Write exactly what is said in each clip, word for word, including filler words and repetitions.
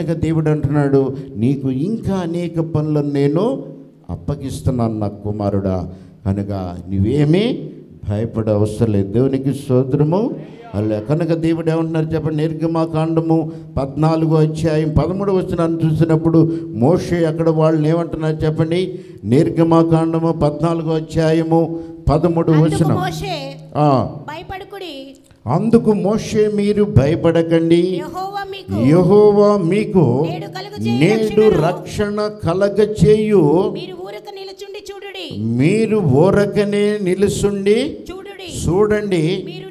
కనుక దేవుడు అంటున్నాడు, నీకు ఇంకా అనేక పనులను నేను అప్పగిస్తున్నాను నా కుమారుడా, కనుక నువ్వేమీ భయపడే అవసరం లేదు. దేవునికి స్తోత్రము. అలా కనుక దేవుడు ఏమంటున్నారు చెప్పండి, నిర్గమాకాండము పద్నాలుగో అధ్యాయం పదమూడు వచనాన్ని చూసినప్పుడు మోషే అక్కడ వాళ్ళని ఏమంటున్నారు చెప్పండి, నిర్గమాకాండము పద్నాలుగో అధ్యాయము పదమూడు వచనం. అందుకు మోషే మీరు భయపడకండి, యెహోవా మీకు నేడు రక్షణ కలగచేయు, మీరు ఊరకనే నిలుచుండి చూడండి,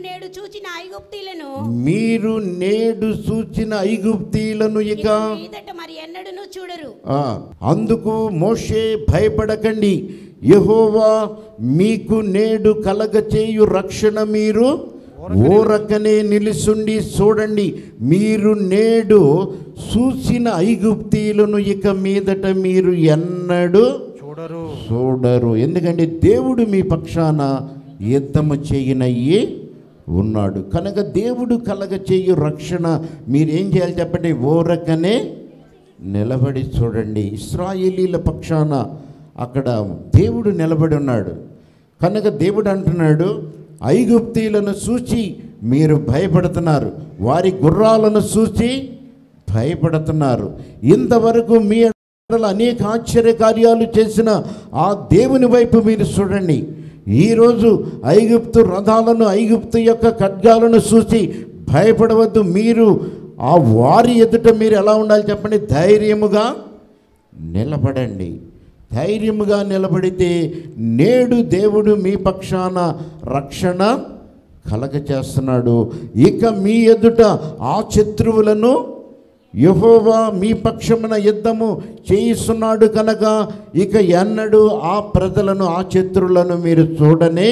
మీరు నేడు చూచిన ఐగుప్తీయులను ఇక మరి ఎన్నడూను చూడరు. అందుకు మోషే భయపడకండి, యెహోవా మీకు నేడు కలగచేయు రక్షణ మీరు ఊరకనే నిలుచుండి చూడండి, మీరు నేడు చూసిన ఐగుప్తీయులను ఇక మీదట మీరు ఎన్నడూ చూడరు చూడరు ఎందుకంటే దేవుడు మీ పక్షాన యుద్ధము చేయనయ్యి ఉన్నాడు. కనుక దేవుడు కలగ చేయు రక్షణ మీరేం చేయాలి చెప్పండి, ఊరకనే నిలబడి చూడండి. ఇశ్రాయేలీల పక్షాన అక్కడ దేవుడు నిలబడి ఉన్నాడు. కనుక దేవుడు అంటున్నాడు, ఐగుప్తీయులను చూసి మీరు భయపడుతున్నారు, వారి గుర్రాలను చూసి భయపడుతున్నారు. ఇంతవరకు మీ అనేక ఆశ్చర్య కార్యాలు చేసిన ఆ దేవుని వైపు మీరు చూడండి. ఈరోజు ఐగుప్తు రథాలను, ఐగుప్తు యొక్క ఖడ్గాలను చూసి భయపడవద్దు. మీరు ఆ వారి ఎదుట మీరు ఎలా ఉండాలి చెప్పండి, ధైర్యముగా నిలబడండి. ధైర్యముగా నిలబడితే నేడు దేవుడు మీ పక్షాన రక్షణ కలగ చేస్తున్నాడు. ఇక మీ ఎదుట ఆ శత్రువులను యెహోవా మీ పక్షమున యుద్ధము చేయిస్తున్నాడు కనుక ఇక ఎన్నడూ ఆ ప్రజలను, ఆ శత్రువులను మీరు చూడనే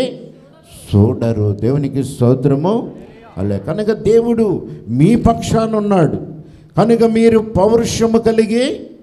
చూడరు. దేవునికి స్తోత్రము. అలా కనుక దేవుడు మీ పక్షాన ఉన్నాడు కనుక మీరు పౌరుషము కలిగి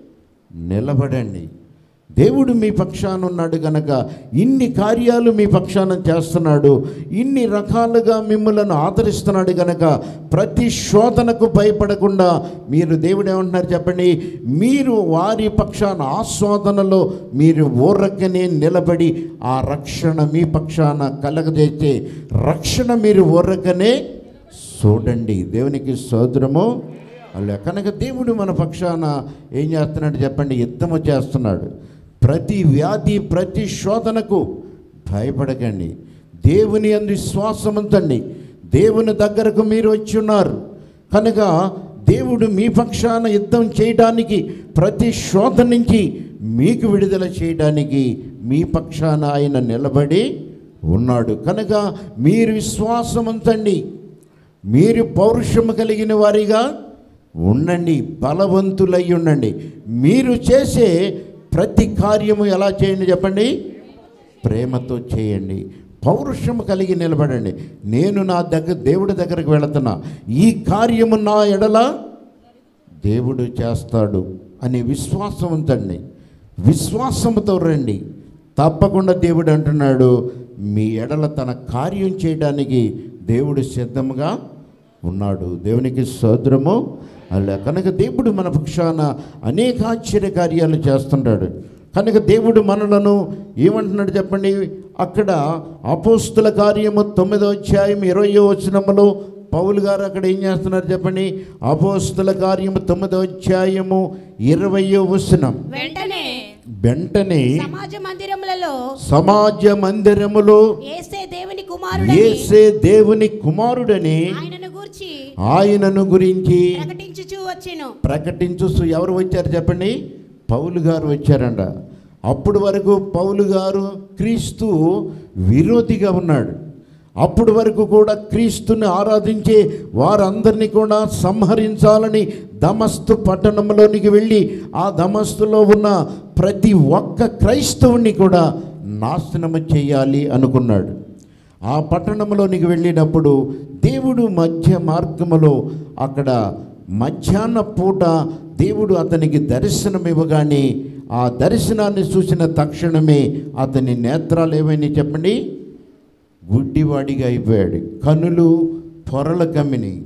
నిలబడండి. దేవుడు మీ పక్షాన ఉన్నాడు కనుక ఇన్ని కార్యాలు మీ పక్షాన చేస్తున్నాడు, ఇన్ని రకాలుగా మిమ్మల్ని ఆదరిస్తున్నాడు కనుక ప్రతి శోధనకు భయపడకుండా మీరు దేవుడు ఏమంటున్నారు చెప్పండి, మీరు వారి పక్షాన ఆ శోధనలో మీరు ఊరకనే నిలబడి ఆ రక్షణ మీ పక్షాన కలగజేసే రక్షణ మీరు ఊరకనే చూడండి. దేవునికి స్తోత్రము. అలా కనుక దేవుడు మన పక్షాన ఏం చేస్తున్నాడు చెప్పండి, యుద్ధము చేస్తున్నాడు. ప్రతి వ్యాధి, ప్రతి శోధనకు భయపడకండి, దేవుని యందు విశ్వాసం ఉంచండి. దేవుని దగ్గరకు మీరు వచ్చి ఉన్నారు కనుక దేవుడు మీ పక్షాన యుద్ధం చేయడానికి, ప్రతి శోధన నుంచి మీకు విడుదల చేయడానికి మీ పక్షాన ఆయన నిలబడి ఉన్నాడు. కనుక మీరు విశ్వాసం ఉంచండి, మీరు పౌరుషము కలిగిన వారిగా ఉండండి, బలవంతులై ఉండండి. మీరు చేసే ప్రతి కార్యము ఎలా చేయండి చెప్పండి, ప్రేమతో చేయండి, పౌరుషము కలిగి నిలబడండి. నేను నా దగ్గర దేవుడి దగ్గరకు వెళుతున్నా, ఈ కార్యము నా ఎడల దేవుడు చేస్తాడు అనే విశ్వాసం ఉంచండి. విశ్వాసముతో రండి, తప్పకుండా దేవుడు అంటున్నాడు మీ ఎడల తన కార్యం చేయడానికి దేవుడు సిద్ధంగా ఉన్నాడు. దేవునికి స్తోత్రము. అలా కనుక దేవుడు మన పక్షాన అనేక ఆశ్చర్య కార్యాలు చేస్తుంటాడు. కనుక దేవుడు మనలను ఏమంటున్నాడు చెప్పండి, అక్కడ అపోస్తుల కార్యము తొమ్మిదో అధ్యాయం ఇరవయో వచనములో పౌలు గారు అక్కడ ఏం చేస్తున్నారు చెప్పండి, అపోస్తుల కార్యము తొమ్మిదో అధ్యాయము ఇరవయో వచనం. వెంటనే వెంటనే సమాజ మందిరములలో సమాజ మందిరములో యేసే దేవుని కుమారుడని యేసే దేవుని కుమారుడని ఆయనను గురించి ఆయనను గురించి ప్రకటించుచు వచ్చెను. ప్రకటించు ఎవరు వచ్చారు చెప్పండి, పౌలు గారు వచ్చారంట. అప్పుడు వరకు పౌలు గారు క్రీస్తు విరోధిగా ఉన్నాడు. అప్పుడు వరకు కూడా క్రీస్తుని ఆరాధించే వారందరినీ కూడా సంహరించాలని దమస్కు పట్టణంలోనికి వెళ్ళి ఆ దమస్కులో ఉన్న ప్రతి ఒక్క క్రైస్తవుని కూడా నాశనము చేయాలి అనుకున్నాడు. ఆ పట్టణంలోనికి వెళ్ళినప్పుడు దేవుడు మధ్య మార్గములో అక్కడ మధ్యాహ్న పూట దేవుడు అతనికి దర్శనం ఇవ్వగానే ఆ దర్శనాన్ని చూసిన తక్షణమే అతని నేత్రాలు ఏమైనా చెప్పండి, గుడ్డివాడిగా అయిపోయాడు. కనులు పొరల కమ్మిని,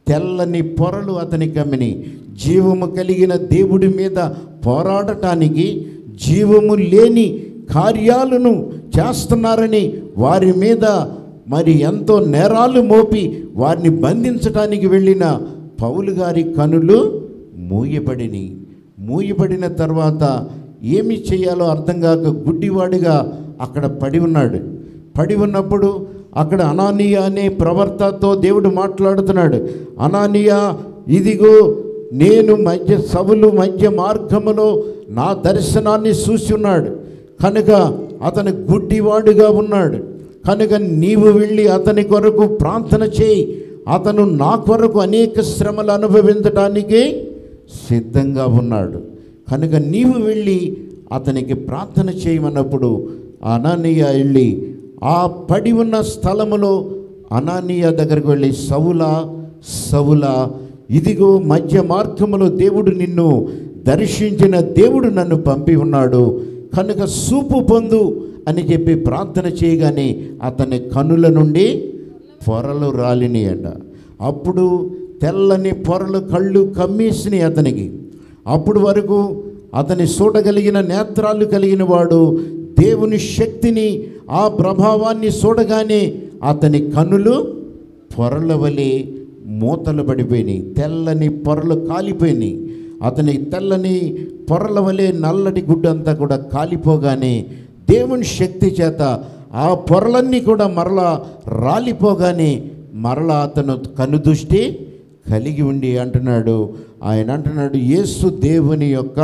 తెల్లని పొరలు అతని కమ్మిని. జీవము కలిగిన దేవుడి మీద పోరాడటానికి జీవము లేని కార్యాలను చేస్తున్నారని వారి మీద మరి ఎంతో నేరాలు మోపి వారిని బంధించడానికి వెళ్ళిన పౌలు గారి కనులు మూయబడిని. మూయబడిన తర్వాత ఏమి చేయాలో అర్థం కాక గుడ్డివాడిగా అక్కడ పడి ఉన్నాడు. పడి ఉన్నప్పుడు అక్కడ అనానీయ అనే ప్రవర్తతో దేవుడు మాట్లాడుతున్నాడు. అనానీయ, ఇదిగో నేను మధ్య సవులు మధ్య మార్గములో నా దర్శనాన్ని చూసి ఉన్నాడు కనుక అతను గుడ్డివాడుగా ఉన్నాడు కనుక నీవు వెళ్ళి అతని కొరకు ప్రార్థన చేయి, అతను నా కొరకు అనేక శ్రమలు అనుభవించడానికి సిద్ధంగా ఉన్నాడు కనుక నీవు వెళ్ళి అతనికి ప్రార్థన చేయమన్నప్పుడు అనానీయ వెళ్ళి ఆ పడి ఉన్న స్థలములో అనానీయ దగ్గరకు వెళ్ళి, సౌలా సౌలా, ఇదిగో మధ్య మార్గములో దేవుడు నిన్ను దర్శించిన దేవుడు నన్ను పంపి ఉన్నాడు కనుక చూపు పొందు అని చెప్పి ప్రార్థన చేయగానే అతని కనుల నుండి పొరలు రాలిని అంట. అప్పుడు తెల్లని పొరలు కళ్ళు కమ్మేసినాయి అతనికి. అప్పుడు వరకు అతని చూడగలిగిన నేత్రాలు కలిగిన వాడు దేవుని శక్తిని ఆ ప్రభావాన్ని చూడగానే అతని కనులు పొరల వలె మూతలు పడిపోయినాయి. తెల్లని పొరలు కాలిపోయినాయి. అతని తెల్లని పొరల వలె నల్లటి గుడ్డంతా కూడా కాలిపోగానే దేవుని శక్తి చేత ఆ పొరలన్నీ కూడా మరలా రాలిపోగానే మరలా అతను కనుదృష్టి కలిగి ఉండి అంటున్నాడు, ఆయన అంటున్నాడు, యేసు దేవుని యొక్క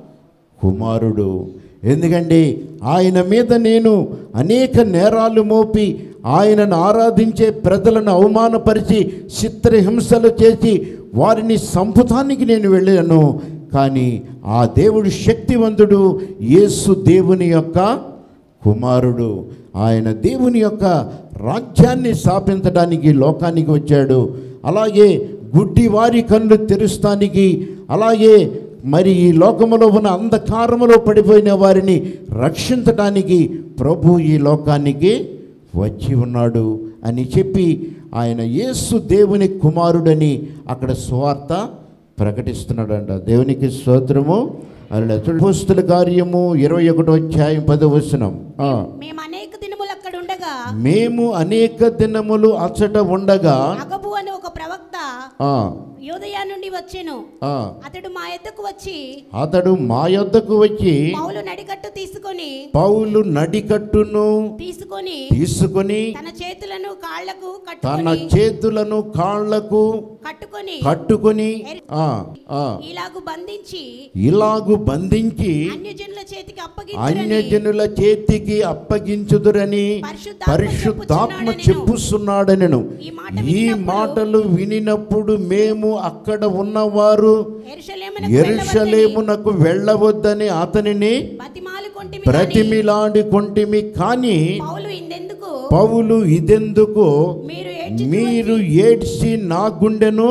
కుమారుడు. ఎందుకంటే ఆయన మీద నేను అనేక నేరాలు మోపి ఆయనను ఆరాధించే ప్రజలను అవమానపరిచి చిత్రహింసలు చేసి వారిని సంపుతానికి నేను వెళ్ళాను. కానీ ఆ దేవుడు శక్తివంతుడు, యేసు దేవుని యొక్క కుమారుడు. ఆయన దేవుని యొక్క రాజ్యాన్ని స్థాపించడానికి లోకానికి వచ్చాడు. అలాగే గుడ్డి వారి కళ్ళు తెరుస్తానికి, అలాగే మరి ఈ లోకములో ఉన్న అంధకారములో పడిపోయిన వారిని రక్షించడానికి ప్రభు ఈ లోకానికి వచ్చి ఉన్నాడు అని చెప్పి ఆయన యేసు దేవుని కుమారుడని అక్కడ సువార్త ప్రకటిస్తున్నాడంట. దేవునికి స్తోత్రము. అపోస్తలుల కార్యము ఇరవై ఒకటో అధ్యాయం పదో వచనం. మేము అనేక దినములు అక్కడ ఉండగా మేము అనేక దినములు అచ్చట ఉండగా అగబు అని ఒక ప్రవక్త యూదయ నుండి వచ్చెను. అతడు మా యొద్దకు వచ్చి అతడు మా యొద్దకు వచ్చి పౌలు నడికట్టు తీసుకొని పౌలు నడికట్టును తీసుకొని తీసుకొని తన చేతులను కాళ్లకు తన చేతులను కాళ్లకు కట్టుకొని కట్టుకొని ఇలాగు బంధించి ఇలాగు బంధించి అన్యజనుల చేతికి అప్పగించుదురని అన్యజనుల చేతికి అప్పగించుదురని పరిశుద్ధాత్మ చెప్పుచున్నాడనెను. ఈ మాటలు వినినప్పుడు మేము అక్కడ ఉన్నవారు యెరూషలేమునకు వెళ్ళవద్దని అతనిని బ్రతిమిలాడుకొంటిమి. కానీ పౌలు ఇదెందుకు మీరు ఏడ్చి నా గుండెను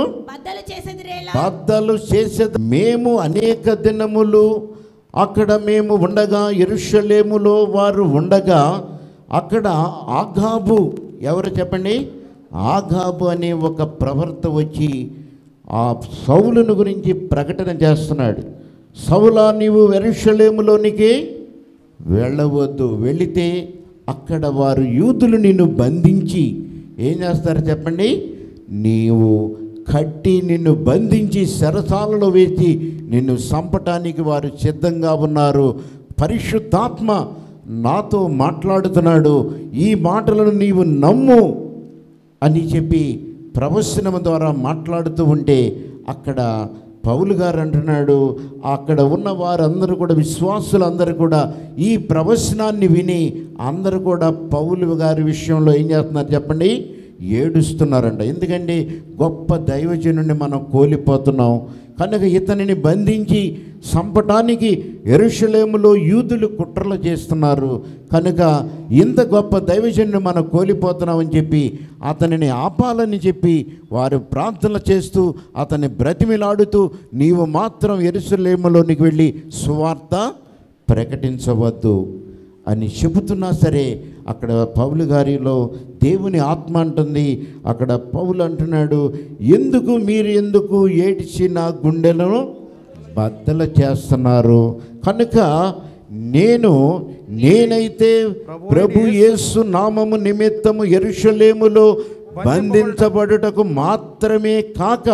బద్దలు చేసేది. మేము అనేక దినములు అక్కడ మేము ఉండగా యెరూషలేములో వారు ఉండగా అక్కడ ఆగాబు, ఎవరు చెప్పండి, ఆగాబు అనే ఒక ప్రవర్త వచ్చి ఆ సౌలును గురించి ప్రకటన చేస్తున్నాడు. సౌలా, నీవు యెరూషలేములోనికి వెళ్ళవద్దు, వెళితే అక్కడ వారు యూదులు నిన్ను బంధించి ఏం చేస్తారు చెప్పండి, నీవు కట్టి నిన్ను బంధించి చెరసాలలో వేసి నిన్ను చంపటానికి వారు సిద్ధంగా ఉన్నారు. పరిశుద్ధాత్మ నాతో మాట్లాడుతున్నాడు, ఈ మాటలను నీవు నమ్ము అని చెప్పి ప్రవచనం ద్వారా మాట్లాడుతూ ఉంటే అక్కడ పౌలు గారు అంటున్నాడు, అక్కడ ఉన్న వారందరూ కూడా విశ్వాసులందరూ కూడా ఈ ప్రవచనాన్ని విని అందరూ కూడా పౌలు గారి విషయంలో ఏం చేస్తున్నారు చెప్పండి, ఏడుస్తున్నారంట. ఎందుకంటే గొప్ప దైవజనుడిని మనం కోల్పోతున్నాం కనుక ఇతనిని బంధించి చంపటానికి యెరూషలేములో యూదులు కుట్రలు చేస్తున్నారు కనుక ఇంత గొప్ప దైవజనుడిని మనం కోల్పోతున్నామని చెప్పి అతనిని ఆపాలని చెప్పి వారు ప్రార్థనలు చేస్తూ అతన్ని బ్రతిమిలాడుతూ నీవు మాత్రం యెరూషలేములోనికి వెళ్ళి సువార్త ప్రకటించవద్దు అని చెబుతున్నా సరే అక్కడ పౌలు గారిలో దేవుని ఆత్మ అంటుంది, అక్కడ పౌలు అంటున్నాడు, ఎందుకు మీరు ఎందుకు ఏడ్చి నా గుండెలను బద్దలు చేస్తున్నారు? కనుక నేను నేనైతే ప్రభు యేసు నామము నిమిత్తము యెరూషలేములో బంధించబడుటకు మాత్రమే కాక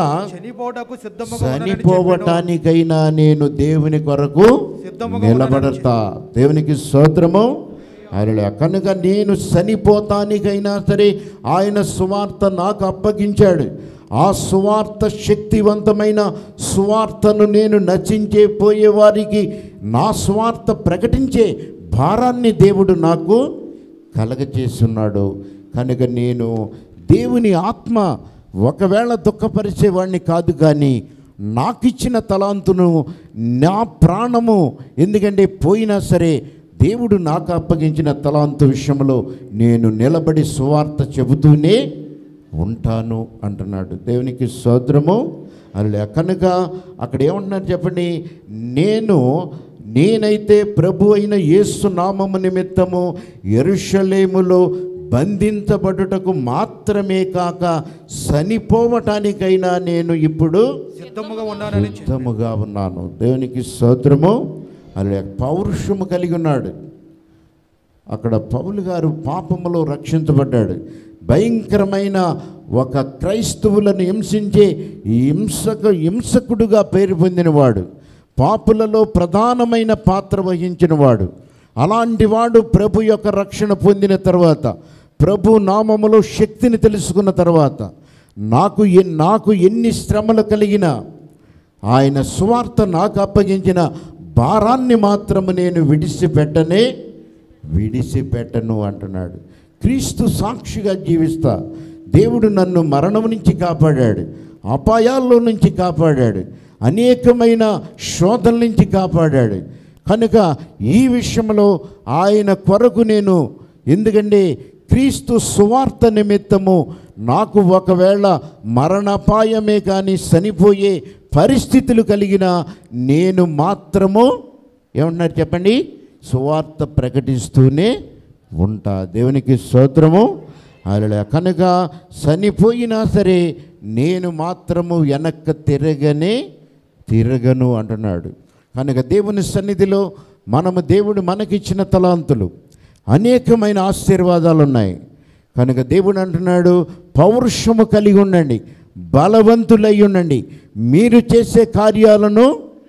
చనిపోవటానికైనా నేను దేవుని కొరకు నిలబడతా. దేవునికి స్తోత్రము. అలా కనుక నేను చనిపోతానికైనా సరే ఆయన సువార్త నాకు అప్పగించాడు. ఆ సువార్త శక్తివంతమైన సువార్తను నేను నచించే పోయే వారికి నా సువార్త ప్రకటించే భారాన్ని దేవుడు నాకు కలగచేస్తున్నాడు. కనుక నేను దేవుని ఆత్మ ఒకవేళ దుఃఖపరిచేవాడిని కాదు, కానీ నాకు ఇచ్చిన తలాంతును నా ప్రాణము ఎందుకంటే పోయినా సరే దేవుడు నాకు అప్పగించిన తలాంతు విషయంలో నేను నిలబడి సువార్త చెబుతూనే ఉంటాను అంటున్నాడు. దేవునికి స్తోత్రము. అలా కనుక అక్కడ ఏమంటున్నారు చెప్పండి, నేను నేనైతే ప్రభు అయిన యేసు నామము నిమిత్తము యెరూషలేములో బంధించబడుటకు మాత్రమే కాక చనిపోవటానికైనా నేను ఇప్పుడు సిద్ధముగా ఉన్నానని సిద్ధముగా ఉన్నాను. దేవునికి స్తోత్రము. అలా పౌరుషము కలిగి ఉన్నాడు. అక్కడ పౌలు గారు పాపములో రక్షించబడ్డాడు. భయంకరమైన ఒక క్రైస్తవులను హింసించే హింసక హింసకుడుగా పేరు పొందినవాడు, పాపులలో ప్రధానమైన పాత్ర వహించినవాడు. అలాంటి వాడు ప్రభు యొక్క రక్షణ పొందిన తర్వాత, ప్రభు నామములో శక్తిని తెలుసుకున్న తర్వాత, నాకు నాకు ఎన్ని శ్రమలు కలిగినా ఆయన సువార్త నాకు అప్పగించిన భారాన్ని మాత్రము నేను విడిచిపెట్టనే విడిచిపెట్టను అంటున్నాడు. క్రీస్తు సాక్షిగా జీవిస్తా. దేవుడు నన్ను మరణం నుంచి కాపాడాడు, అపాయాల్లో నుంచి కాపాడాడు, అనేకమైన శోధన నుంచి కాపాడాడు. కనుక ఈ విషయంలో ఆయన కొరకు నేను, ఎందుకంటే క్రీస్తు సువార్త నిమిత్తము నాకు ఒకవేళ మరణాపాయమే కానీ చనిపోయే పరిస్థితులు కలిగిన నేను మాత్రము ఏమన్నారు చెప్పండి, సువార్త ప్రకటిస్తూనే ఉంటా. దేవునికి స్తోత్రము. అలా కనుక చనిపోయినా సరే నేను మాత్రము వెనక్కి తిరగనే తిరగను అంటున్నాడు. కనుక దేవుని సన్నిధిలో మనము దేవుడు మనకిచ్చిన తలాంతులు అనేకమైన ఆశీర్వాదాలు ఉన్నాయి. కనుక దేవుడు అంటున్నాడు, పౌరుషము కలిగి ఉండండి, బలవంతులై ఉండండి, మీరు చేసే కార్యాలను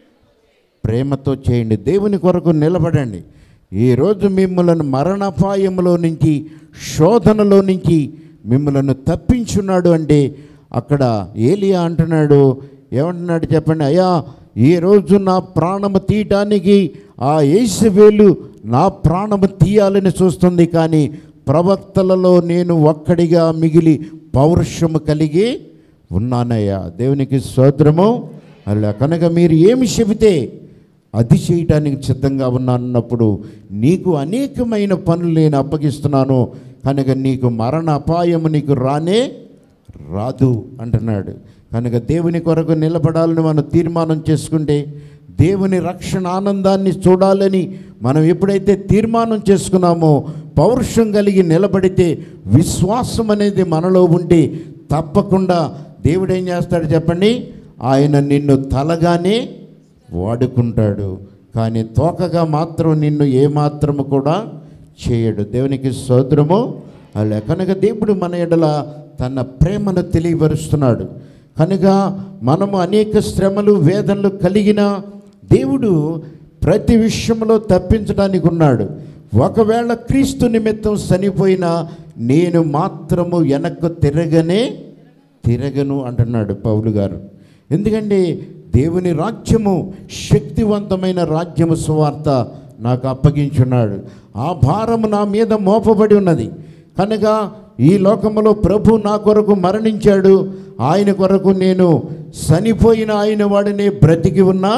ప్రేమతో చేయండి, దేవుని కొరకు నిలబడండి. ఈరోజు మిమ్మల్ని మరణాపాయంలో నుంచి, శోధనలో నుంచి మిమ్మల్ని తప్పించున్నాడు అంటే అక్కడ ఏలియా అంటున్నాడు, ఏమంటున్నాడు చెప్పండి, అయ్యా ఈరోజు నా ప్రాణము తీయటానికి ఆ యేసువేలు నా ప్రాణము తీయాలని చూస్తుంది, కానీ ప్రవక్తలలో నేను ఒక్కడిగా మిగిలి పౌరుషము కలిగి ఉన్నానయ్యా. దేవునికి స్తోత్రము. అలా కనుక మీరు ఏమి చెబితే అది చేయటానికి సిద్ధంగా ఉన్నానన్నప్పుడు నీకు అనేకమైన పనులు నేను అప్పగిస్తున్నాను, కనుక నీకు మరణ అపాయము నీకు రానే రాదు అంటున్నాడు. కనుక దేవుని కొరకు నిలబడాలని మనం తీర్మానం చేసుకుంటే, దేవుని రక్షణ ఆనందాన్ని చూడాలని మనం ఎప్పుడైతే తీర్మానం చేసుకున్నామో, పౌరుషం కలిగి నిలబడితే, విశ్వాసం అనేది మనలో ఉంటే తప్పకుండా దేవుడు ఏం చేస్తాడు చెప్పండి, ఆయన నిన్ను తలగానే వాడుకుంటాడు, కానీ తోకగా మాత్రం నిన్ను ఏమాత్రము కూడా చేయడు. దేవునికి స్తోత్రము. అలా కనుక దేవుడు మన ఎడల తన ప్రేమను తెలియపరుస్తున్నాడు. కనుక మనము అనేక శ్రమలు వేదనలు కలిగిన దేవుడు ప్రతి విషయంలో తప్పించడానికి ఉన్నాడు. ఒకవేళ క్రీస్తు నిమిత్తం చనిపోయినా నేను మాత్రము వెనక్కు తిరగనే తిరగను అంటున్నాడు పౌలు గారు. ఎందుకంటే దేవుని రాజ్యము శక్తివంతమైన రాజ్యము సువార్త నాకు అప్పగించున్నాడు. ఆ భారము నా మీద మోపబడి ఉన్నది. కనుక ఈ లోకములో ప్రభు నా కొరకు మరణించాడు, ఆయన కొరకు నేను చనిపోయిన ఆయన వాడనే, బ్రతికి ఉన్నా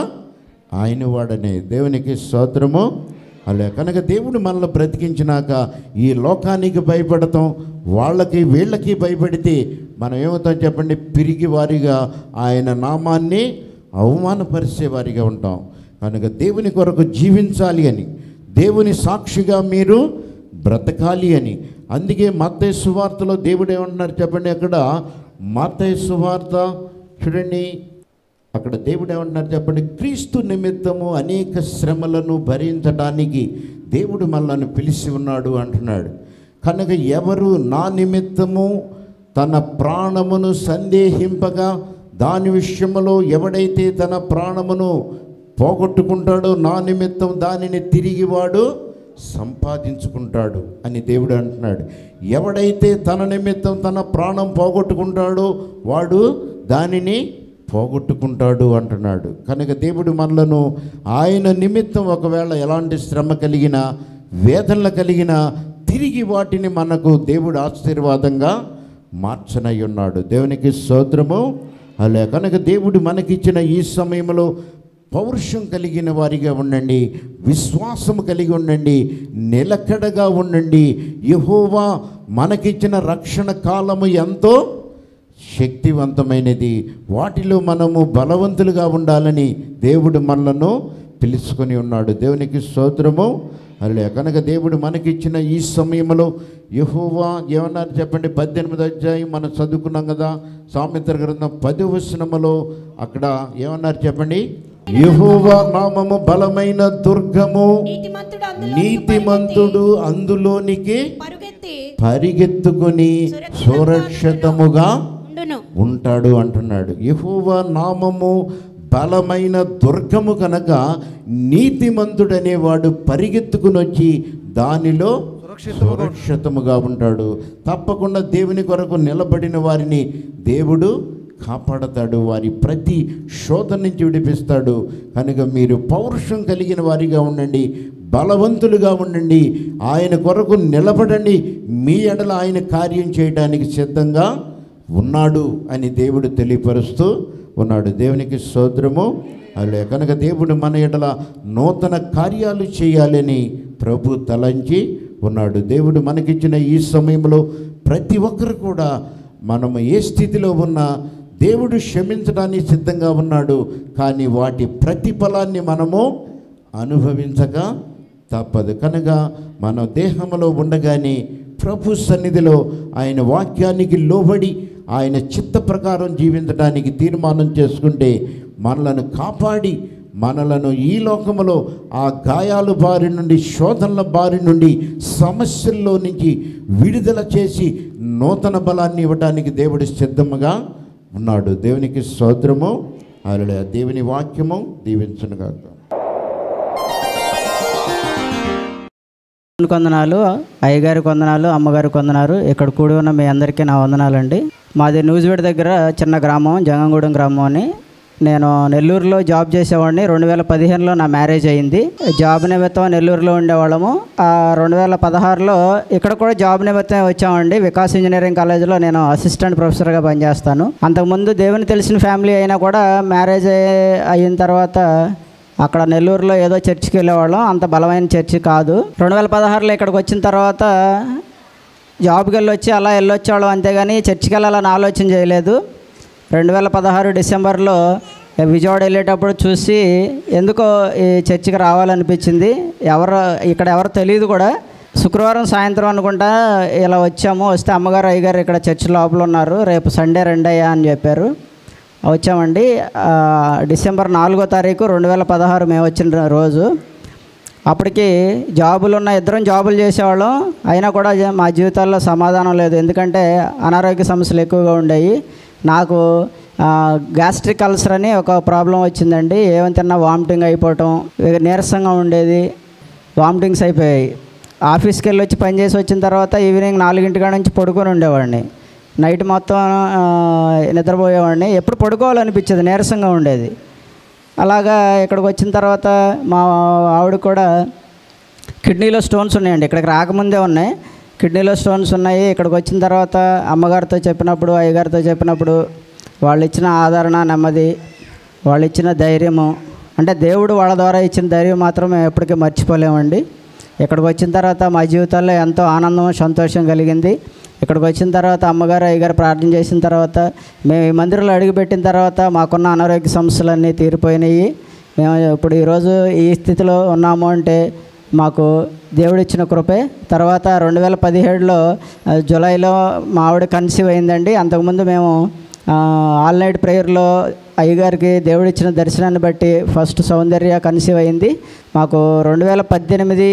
ఆయన వాడనే. దేవునికి స్తోత్రము. అలా కనుక దేవుడు మనల్ని బ్రతికించినాక ఈ లోకానికి భయపడతాం, వాళ్ళకి వీళ్ళకి భయపడితే మనం ఏమవుతాం చెప్పండి, పిరిగి వారిగా ఆయన నామాన్ని అవమానపరిచే వారిగా ఉంటాం. కనుక దేవుని కొరకు జీవించాలి అని, దేవుని సాక్షిగా మీరు బ్రతకాలి అని. అందుకే మత్తయి సువార్తలో దేవుడు ఏమంటున్నారు చెప్పండి, అక్కడ మత్తయి సువార్త చూడండి, అక్కడ దేవుడు ఏమంటున్నారు చెప్పండి, క్రీస్తు నిమిత్తము అనేక శ్రమలను భరించడానికి దేవుడు మనల్ని పిలిచి ఉన్నాడు అంటున్నాడు. కనుక ఎవరు నా నిమిత్తము తన ప్రాణమును సందేహింపగా దాని విషయంలో ఎవడైతే తన ప్రాణమును పోగొట్టుకుంటాడో నా నిమిత్తం దానిని తిరిగి వాడు సంపాదించుకుంటాడు అని దేవుడు అంటున్నాడు. ఎవడైతే తన నిమిత్తం తన ప్రాణం పోగొట్టుకుంటాడో వాడు దానిని పోగొట్టుకుంటాడు అంటున్నాడు. కనుక దేవుడు మనలను ఆయన నిమిత్తం ఒకవేళ ఎలాంటి శ్రమ కలిగినా వేదనలు కలిగినా తిరిగి వాటిని మనకు దేవుడు ఆశీర్వాదంగా మార్చనై ఉన్నాడు. దేవునికి స్తోత్రము. అలా కనుక దేవుడు మనకిచ్చిన ఈ సమయంలో పౌరుషం కలిగిన వారిగా ఉండండి, విశ్వాసం కలిగి ఉండండి, నిలకడగా ఉండండి. యెహోవా మనకిచ్చిన రక్షణ కాలము ఎంతో శక్తివంతమైనది, వాటిలో మనము బలవంతులుగా ఉండాలని దేవుడు మనలను పిలుచుకొని ఉన్నాడు. దేవునికి స్తోత్రము. అలా కనుక దేవుడు మనకిచ్చిన ఈ సమయంలో యెహోవా ఏమన్నారు చెప్పండి, పద్దెనిమిది అధ్యాయం మనం చదువుకున్నాం కదా, సామెతల గ్రంథం పది వచనములో అక్కడ ఏమన్నారు చెప్పండి, యెహోవా నామము బలమైన దుర్గము, నీతిమంతుడు అందులోనికి పరిగెత్తుకొని సురక్షితముగా ఉంటాడు అంటున్నాడు. యెహోవా నామము బలమైన దుర్గము కనుక నీతిమంతుడనేవాడు పరిగెత్తుకుని వచ్చి దానిలో సురక్షితముగా ఉంటాడు. తప్పకుండా దేవుని కొరకు నిలబడిన వారిని దేవుడు కాపాడతాడు, వారి ప్రతి శోధన నుంచి విడిపిస్తాడు. కనుక మీరు పౌరుషం కలిగిన వారిగా ఉండండి, బలవంతులుగా ఉండండి, ఆయన కొరకు నిలబడండి. మీ ఎడల ఆయన కార్యం చేయడానికి సిద్ధంగా ఉన్నాడు అని దేవుడు తెలియపరుస్తూ ఉన్నాడు. దేవునికి స్తోత్రము. అలా కనుక దేవుడు మన ఎడల నూతన కార్యాలు చేయాలని ప్రభు తలంచి ఉన్నాడు. దేవుడు మనకిచ్చిన ఈ సమయంలో ప్రతి ఒక్కరు కూడా మనము ఏ స్థితిలో ఉన్నా దేవుడు క్షమించడానికి సిద్ధంగా ఉన్నాడు. కానీ వాటి ప్రతిఫలాన్ని మనము అనుభవించక తప్పదు. కనుక మన దేహంలో ఉండగానే ప్రభు సన్నిధిలో ఆయన వాక్యానికి లోబడి ఆయన చిత్త ప్రకారం జీవించడానికి తీర్మానం చేసుకుంటే మనలను కాపాడి మనలను ఈ లోకములో ఆ గాయాల బారి నుండి, శోధనల బారి నుండి, సమస్యల్లో నుంచి విడుదల చేసి నూతన బలాన్ని ఇవ్వడానికి దేవుడు సిద్ధముగా ఉన్నాడు. దేవునికి స్తోత్రము. అలా దేవుని వాక్యము దీవించునుగాక. వందనాలు అయ్యగారి వందనాలు, అమ్మగారి వందనాలు. ఇక్కడ కూడి ఉన్న మీ అందరికీ నా వందనాలండి. మాది న్యూజివేడ్ దగ్గర చిన్న గ్రామం, జంగంగూడెం గ్రామం అని. నేను నెల్లూరులో జాబ్ చేసేవాడిని. రెండు వేల పదిహేనులో నా మ్యారేజ్ అయింది. జాబ్ నిమిత్తం నెల్లూరులో ఉండేవాళ్ళము. రెండు వేల పదహారులో ఇక్కడ కూడా జాబ్ నిమిత్తం వచ్చామండి. వికాస్ ఇంజనీరింగ్ కాలేజీలో నేను అసిస్టెంట్ ప్రొఫెసర్గా పనిచేస్తాను. అంతకుముందు దేవుని తెలిసిన ఫ్యామిలీ అయినా కూడా మ్యారేజ్ అయిన తర్వాత అక్కడ నెల్లూరులో ఏదో చర్చికి వెళ్ళేవాళ్ళం. అంత బలమైన చర్చి కాదు. రెండు వేల పదహారులో ఇక్కడికి వచ్చిన తర్వాత జాబ్కి వెళ్ళి వచ్చి అలా వెళ్ళొచ్చేవాళ్ళం, అంతేగాని చర్చికి వెళ్ళాలని ఆలోచన చేయలేదు. రెండు వేల పదహారు డిసెంబర్లో విజయవాడ వెళ్ళేటప్పుడు చూసి ఎందుకో ఈ చర్చికి రావాలనిపించింది. ఎవరు ఇక్కడ ఎవరు తెలియదు కూడా. శుక్రవారం సాయంత్రం అనుకుంటా ఇలా వచ్చాము. వస్తే అమ్మగారు అయ్యగారు ఇక్కడ చర్చి లోపల ఉన్నారు, రేపు సండే రెండయ్యా అని చెప్పారు. వచ్చామండి. డిసెంబర్ నాలుగో తారీఖు రెండు వేల పదహారు మేము వచ్చిన రోజు. అప్పటికి జాబులు ఉన్న ఇద్దరం జాబులు చేసేవాళ్ళం. అయినా కూడా మా జీవితాల్లో సమాధానం లేదు. ఎందుకంటే అనారోగ్య సమస్యలు ఎక్కువగా ఉండేవి. నాకు గ్యాస్ట్రిక్ అల్సర్ అని ఒక ప్రాబ్లం వచ్చిందండి. ఏమని తిన్నా వామిటింగ్ అయిపోవటం, నీరసంగా ఉండేది, వామిటింగ్స్ అయిపోయాయి. ఆఫీస్కి వెళ్ళి వచ్చి పని చేసి వచ్చిన తర్వాత ఈవినింగ్ నాలుగింటి కాడ నుంచి పడుకొని ఉండేవాడిని. నైట్ మొత్తం నిద్రపోయేవాడిని. ఎప్పుడు పడుకోవాలనిపించేది, నీరసంగా ఉండేది. అలాగా ఇక్కడికి వచ్చిన తర్వాత మా ఆవిడ కూడా కిడ్నీలో స్టోన్స్ ఉన్నాయండి. ఇక్కడికి రాకముందే ఉన్నాయి, కిడ్నీలో స్టోన్స్ ఉన్నాయి. ఇక్కడికి వచ్చిన తర్వాత అమ్మగారితో చెప్పినప్పుడు, అయ్యగారితో చెప్పినప్పుడు వాళ్ళు ఇచ్చిన ఆదరణ, నెమ్మది, వాళ్ళు ఇచ్చిన ధైర్యము, అంటే దేవుడు వాళ్ళ ద్వారా ఇచ్చిన ధైర్యం మాత్రం మేము ఎప్పటికీ మర్చిపోలేమండి. ఇక్కడికి వచ్చిన తర్వాత మా జీవితాల్లో ఎంతో ఆనందం, సంతోషం కలిగింది. ఇక్కడికి వచ్చిన తర్వాత అమ్మగారు అయ్యగారు ప్రార్థన చేసిన తర్వాత మేము ఈ మందిరంలో అడుగుపెట్టిన తర్వాత మాకున్న అనారోగ్య సమస్యలన్నీ తీరిపోయినాయి. మేము ఇప్పుడు ఈరోజు ఈ స్థితిలో ఉన్నాము అంటే మాకు దేవుడిచ్చిన కృపే. తర్వాత రెండు వేల పదిహేడులో జూలైలో మా ఆవిడ కన్సీవ్ అయిందండి. అంతకుముందు మేము ఆల్ నైట్ ప్రేయర్లో అయ్యగారికి దేవుడిచ్చిన దర్శనాన్ని బట్టి ఫస్ట్ సౌందర్య కన్సీవ్ అయింది. మాకు రెండు వేల పద్దెనిమిది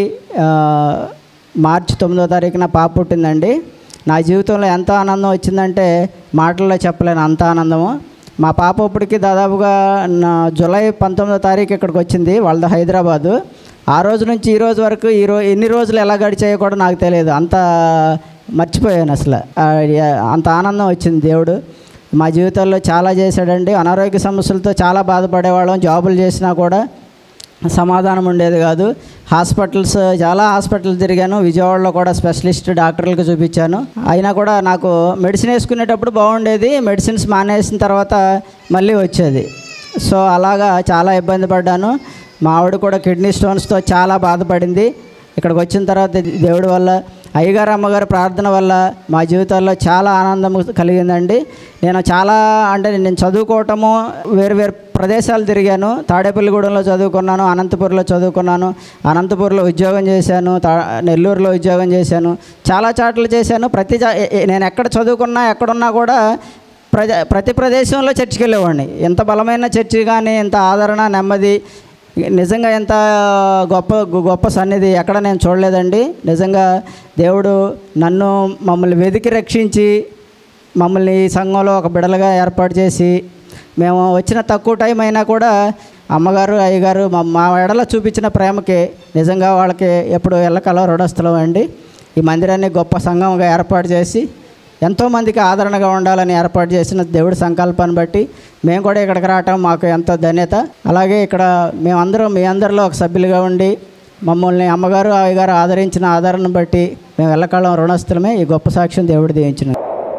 మార్చి తొమ్మిదో తారీఖున పాప పుట్టిందండి. నా జీవితంలో ఎంత ఆనందం వచ్చిందంటే మాటల్లో చెప్పలేను, అంత ఆనందము. మా పాప ఇప్పటికి దాదాపుగా జూలై పంతొమ్మిదో తారీఖు ఇక్కడికి వచ్చింది, వాళ్ళది హైదరాబాదు. ఆ రోజు నుంచి ఈ రోజు వరకు ఈ రోజు ఎన్ని రోజులు ఎలా గడిచాయో కూడా నాకు తెలియదు, అంత మర్చిపోయాను అసలు. అంత ఆనందం వచ్చింది. దేవుడు మా జీవితాల్లో చాలా చేశాడండి. అనారోగ్య సమస్యలతో చాలా బాధపడేవాళ్ళం. జాబులు చేసినా కూడా సమాధానం ఉండేది కాదు. హాస్పిటల్స్ చాలా హాస్పిటల్ తిరిగాను. విజయవాడలో కూడా స్పెషలిస్ట్ డాక్టర్లకు చూపించాను. అయినా కూడా నాకు మెడిసిన్ వేసుకునేటప్పుడు బాగుండేది, మెడిసిన్స్ మానేసిన తర్వాత మళ్ళీ వచ్చేది. సో అలాగా చాలా ఇబ్బంది పడ్డాను. మా ఆవిడ కూడా కిడ్నీ స్టోన్స్తో చాలా బాధపడింది. ఇక్కడికి వచ్చిన తర్వాత దేవుడి వల్ల, అయ్యగారు అమ్మగారు ప్రార్థన వల్ల మా జీవితాల్లో చాలా ఆనందం కలిగిందండి. నేను చాలా అంటే నేను చదువుకోవటము వేరు వేరు ప్రదేశాలు తిరిగాను. తాడేపల్లిగూడెంలో చదువుకున్నాను, అనంతపూర్లో చదువుకున్నాను, అనంతపూర్లో ఉద్యోగం చేశాను, తా నెల్లూరులో ఉద్యోగం చేశాను, చాలా చాట్లు చేశాను. ప్రతి నేను ఎక్కడ చదువుకున్నా ఎక్కడున్నా కూడా ప్రజ ప్రతి ప్రదేశంలో చర్చికి వెళ్ళేవాడిని. ఎంత బలమైన చర్చి కానీ, ఎంత ఆదరణ, నెమ్మది, నిజంగా ఎంత గొప్ప గొప్ప సన్నిధి ఎక్కడ నేను చూడలేదండి. నిజంగా దేవుడు నన్ను మమ్మల్ని వెతికి రక్షించి మమ్మల్ని ఈ సంఘంలో ఒక బిడలుగా ఏర్పాటు చేసి, మేము వచ్చిన తక్కువ టైం అయినా కూడా అమ్మగారు అయ్యగారు మా మా ఎడల చూపించిన ప్రేమకి నిజంగా వాళ్ళకి ఎప్పుడు ఎల్లకల రుణస్థలం అండి. ఈ మందిరాన్ని గొప్ప సంఘంగా ఏర్పాటు చేసి ఎంతోమందికి ఆదరణగా ఉండాలని ఏర్పాటు చేసిన దేవుడి సంకల్పాన్ని బట్టి మేము కూడా ఇక్కడికి రావటం మాకు ఎంతో ధన్యత. అలాగే ఇక్కడ మేమందరం మీ అందరిలో ఒక సభ్యులుగా ఉండి మమ్మల్ని అమ్మగారు అయ్యగారు ఆదరించిన ఆదరణను బట్టి మేము ఎల్లకాలం రుణస్థలమే. ఈ గొప్ప సాక్ష్యం దేవుడు దీవించిన.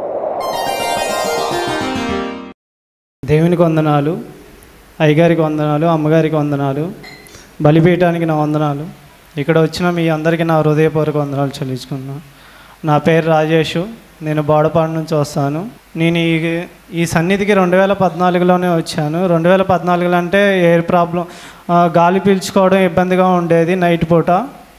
దేవునికి వందనాలు, అయ్యగారికి వందనాలు, అమ్మగారికి వందనాలు, బలిపీఠానికి నా వందనాలు. ఇక్కడ వచ్చిన మీ అందరికీ నా హృదయపూర్వక వందనాలు చెల్లించుకున్నాను. నా పేరు రాజేషు, నేను బోడపాడు నుంచి వస్తాను. నేను ఈ ఈ సన్నిధికి రెండు వేల పద్నాలుగులోనే వచ్చాను. రెండు వేల పద్నాలుగులో అంటే ఎయిర్ ప్రాబ్లం, గాలి పీల్చుకోవడం ఇబ్బందిగా ఉండేది. నైట్ పూట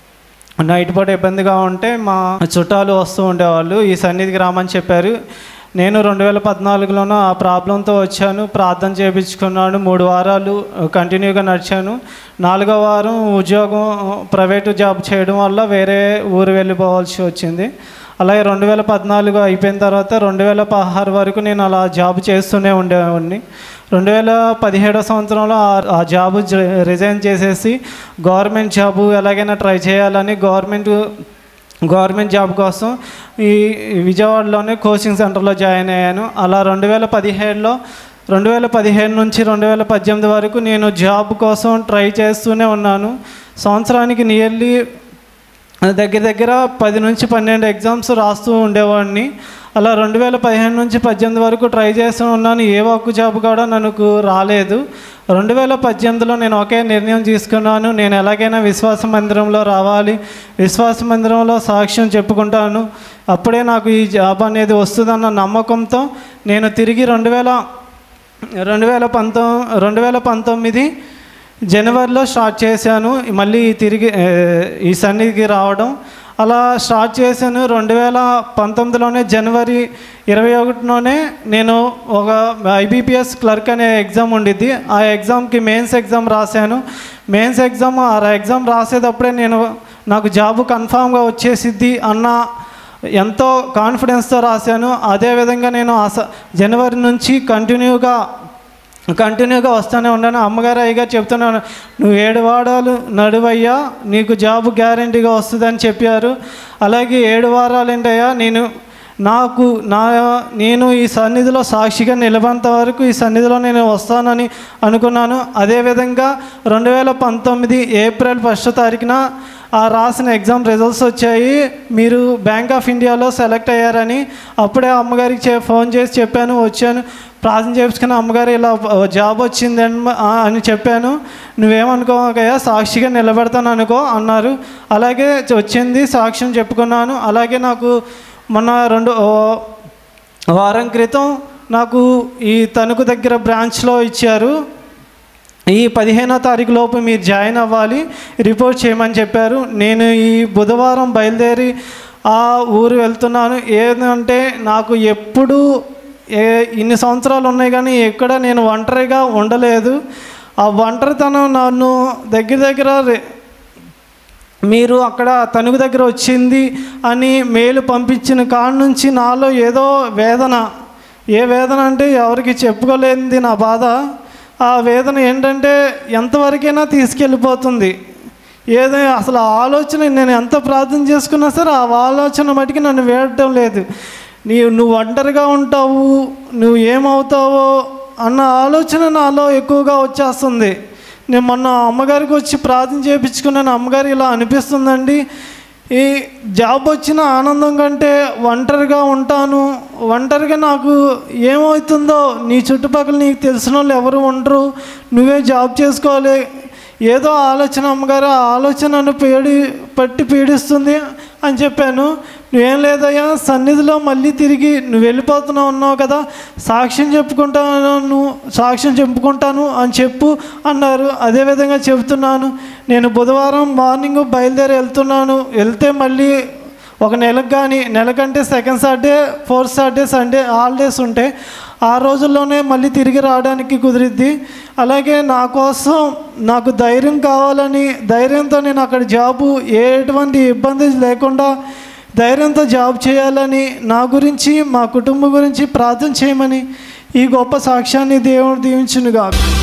నైట్ పూట ఇబ్బందిగా ఉంటే మా చుట్టాలు వస్తూ ఉండేవాళ్ళు, ఈ సన్నిధికి రామని చెప్పారు. నేను రెండు వేల పద్నాలుగులోనూ ఆ ప్రాబ్లంతో వచ్చాను, ప్రార్థన చేయించుకున్నాను. మూడు వారాలు కంటిన్యూగా నడిచాను. నాలుగో వారం ఉద్యోగం ప్రైవేటు జాబ్ చేయడం వల్ల వేరే ఊరు వెళ్ళిపోవాల్సి వచ్చింది. అలాగే రెండు వేల పద్నాలుగు అయిపోయిన తర్వాత రెండు వేల పదహారు వరకు నేను అలా జాబ్ చేస్తూనే ఉండేవాడిని. రెండు వేల పదిహేడో సంవత్సరంలో ఆ జాబు రిజైన్ చేసేసి గవర్నమెంట్ జాబు ఎలాగైనా ట్రై చేయాలని గవర్నమెంట్ గవర్నమెంట్ జాబ్ కోసం ఈ విజయవాడలోనే కోచింగ్ సెంటర్లో జాయిన్ అయ్యాను. అలా రెండు వేల పదిహేడులో రెండు వేల పదిహేను నుంచి రెండు వేల పద్దెనిమిది వరకు నేను జాబ్ కోసం ట్రై చేస్తూనే ఉన్నాను. సంవత్సరానికి నియర్లీ దగ్గర దగ్గర పది నుంచి పన్నెండు ఎగ్జామ్స్ రాస్తూ ఉండేవాడిని. అలా రెండు వేల పదిహేను నుంచి పద్దెనిమిది వరకు ట్రై చేస్తూ ఉన్నాను. ఏ ఒక్క జాబ్ కూడా నాకు రాలేదు. రెండు వేల పద్దెనిమిదిలో నేను ఒకే నిర్ణయం తీసుకున్నాను, నేను ఎలాగైనా విశ్వాస మందిరంలో రావాలి, విశ్వాస మందిరంలో సాక్ష్యం చెప్పుకుంటాను, అప్పుడే నాకు ఈ జాబ్ అనేది వస్తుందన్న నమ్మకంతో నేను తిరిగి రెండు వేల రెండు వేల పంతొమ్మిది రెండు వేల పంతొమ్మిది జనవరిలో స్టార్ట్ చేశాను మళ్ళీ తిరిగి ఈ సన్నిధికి రావడం. అలా స్టార్ట్ చేశాను. రెండు వేల పంతొమ్మిదిలోనే జనవరి ఇరవై ఒకటిలోనే నేను ఒక ఐబీపీఎస్ క్లర్క్ అనే ఎగ్జామ్ ఉండిద్ది, ఆ ఎగ్జామ్కి మెయిన్స్ ఎగ్జామ్ రాశాను. మెయిన్స్ ఎగ్జామ్ ఆ ఎగ్జామ్ రాసేటప్పుడే నేను నాకు జాబు కన్ఫామ్గా వచ్చేసిద్ది అన్న ఎంతో కాన్ఫిడెన్స్తో రాశాను. అదేవిధంగా నేను జనవరి నుంచి కంటిన్యూగా కంటిన్యూగా వస్తూనే ఉన్నాను. అమ్మగారు అయ్యగారు చెప్తున్నాను, నువ్వు ఏడు వారాలు నడువయ్యా, నీకు జాబ్ గ్యారంటీగా వస్తుందని చెప్పారు. అలాగే ఏడు వారాలు ఏంటయ్యా, నేను నాకు నా నేను ఈ సన్నిధిలో సాక్షిగా నిలబడేంత వరకు ఈ సన్నిధిలో నేను వస్తానని అనుకున్నాను. అదేవిధంగా రెండు వేల పంతొమ్మిది ఏప్రిల్ ఫస్ట్ తారీఖున ఆ రాసిన ఎగ్జామ్ రిజల్ట్స్ వచ్చాయి. మీరు బ్యాంక్ ఆఫ్ ఇండియాలో సెలెక్ట్ అయ్యారని అప్పుడే అమ్మగారికి చే ఫోన్ చేసి చెప్పాను. వచ్చాను, ప్రార్థన చేసుకుని అమ్మగారు ఇలా జాబ్ వచ్చింది అని చెప్పాను. నువ్వేమనుకోకయ్యా, సాక్షిగా నిలబెడతాను అనుకో అన్నారు. అలాగే వచ్చింది, సాక్ష్యం చెప్పుకున్నాను. అలాగే నాకు మొన్న రెండు వారం క్రితం నాకు ఈ తణుకు దగ్గర బ్రాంచ్లో ఇచ్చారు. ఈ పదిహేనో తారీఖు లోపు మీరు జాయిన్ అవ్వాలి, రిపోర్ట్ చేయమని చెప్పారు. నేను ఈ బుధవారం బయలుదేరి ఆ ఊరు వెళ్తున్నాను. ఏంటంటే నాకు ఎప్పుడు ఏ ఇన్ని సంవత్సరాలు ఉన్నాయి కానీ ఎక్కడ నేను ఒంటరిగా ఉండలేదు. ఆ ఒంటరితనం నన్ను దగ్గర దగ్గర మీరు అక్కడ తణుకు దగ్గర వచ్చింది అని మేలు పంపించిన కాడ నుంచి నాలో ఏదో వేదన, ఏ వేదన అంటే ఎవరికి చెప్పుకోలేనిది నా బాధ. ఆ వేదన ఏంటంటే ఎంతవరకైనా తీసుకెళ్ళిపోతుంది. ఏదో అసలు ఆలోచన నేను ఎంత ప్రార్థన చేసుకున్నా సరే ఆ ఆలోచన మటుకి నన్ను వేయటం లేదు. నీ నువ్వు ఒంటరిగా ఉంటావు, నువ్వు ఏమవుతావో అన్న ఆలోచన నాలో ఎక్కువగా వచ్చేస్తుంది. నేను మొన్న అమ్మగారికి వచ్చి ప్రార్థన చేయించుకున్నాను. అమ్మగారు ఇలా అనిపిస్తుందండి, ఈ జాబ్ వచ్చిన ఆనందం కంటే ఒంటరిగా ఉంటాను, ఒంటరిగా నాకు ఏమవుతుందో నీ చుట్టుపక్కల నీకు తెలిసిన వాళ్ళు ఎవరు ఉండరు, నువ్వే జాబ్ చేసుకోవాలి, ఏదో ఆలోచన అమ్మగారు ఆ ఆలోచన నన్ను పీడి పట్టి పీడిస్తుంది అని చెప్పాను. నువ్వేం లేదయ్యా, సన్నిధిలో మళ్ళీ తిరిగి నువ్వు వెళ్ళిపోతున్నావు ఉన్నావు కదా, సాక్ష్యం చెప్పుకుంటాను, నువ్వు సాక్ష్యం చెప్పుకుంటాను అని చెప్పు అన్నారు. అదేవిధంగా చెబుతున్నాను. నేను బుధవారం మార్నింగ్ బయలుదేరి వెళ్తున్నాను. వెళ్తే మళ్ళీ ఒక నెలకు కానీ, నెలకంటే second Saturday, fourth Saturday, Sunday holidays ఉంటాయి. ఆ రోజుల్లోనే మళ్ళీ తిరిగి రావడానికి కుదిరిద్ది. అలాగే నా కోసం నాకు ధైర్యం కావాలని, ధైర్యంతో నేను అక్కడ జాబు ఎటువంటి ఇబ్బంది లేకుండా ధైర్యంతో జాబ్ చేయాలని, నా గురించి మా కుటుంబం గురించి ప్రార్థన చేయమని ఈ గొప్ప సాక్ష్యాన్ని దేవుడు దీవించునుగాక.